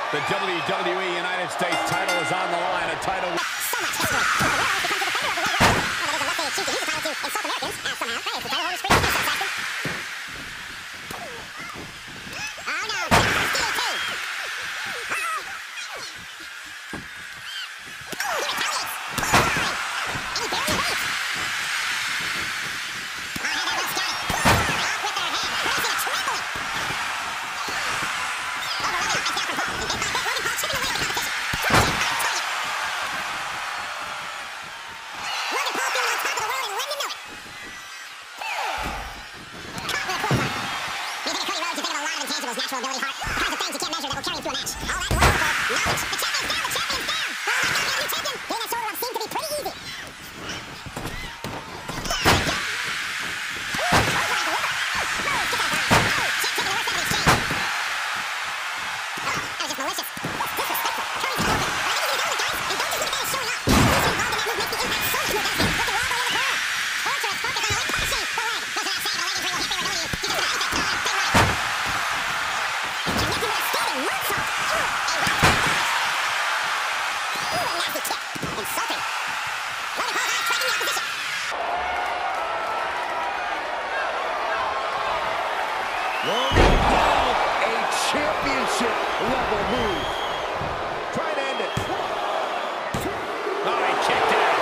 The WWE United States title is on the line. A title. Natural ability, heart. All kinds of things you can't measure that will carry him through a match. All that and more, knowledge. The champion's down! The champion's down! Oh my God, the new champion! Getting that shoulder up seemed to be pretty easy. Logan Paul, a championship level move. Try to end it. Oh, he kicked out.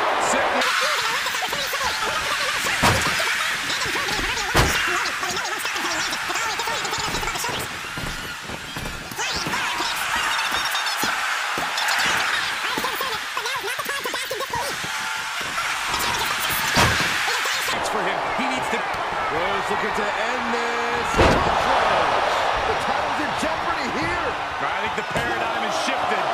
For him, he needs to. Rose looking to end this. The title's in jeopardy here. I think the paradigm has shifted.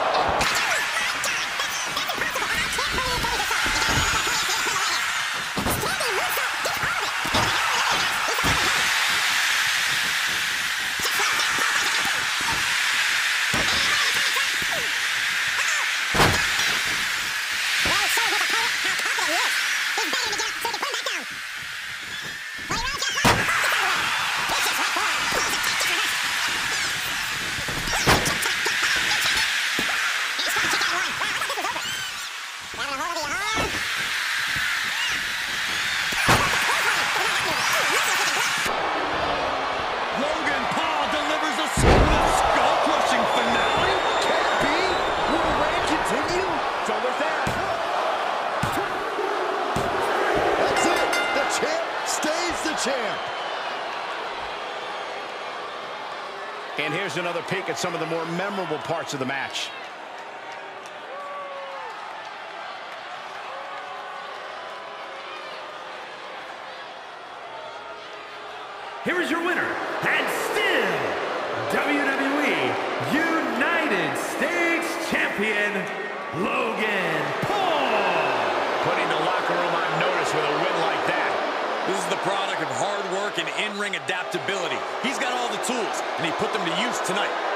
Logan Paul delivers a skull-crushing finale. Can't be. Will the reign continue? So there's that. That's it. The champ stays the champ. And here's another peek at some of the more memorable parts of the match. Here is your winner, and still WWE United States Champion, Logan Paul. Putting the locker room on notice with a win like that. This is the product of hard work and in-ring adaptability. He's got all the tools, and he put them to use tonight.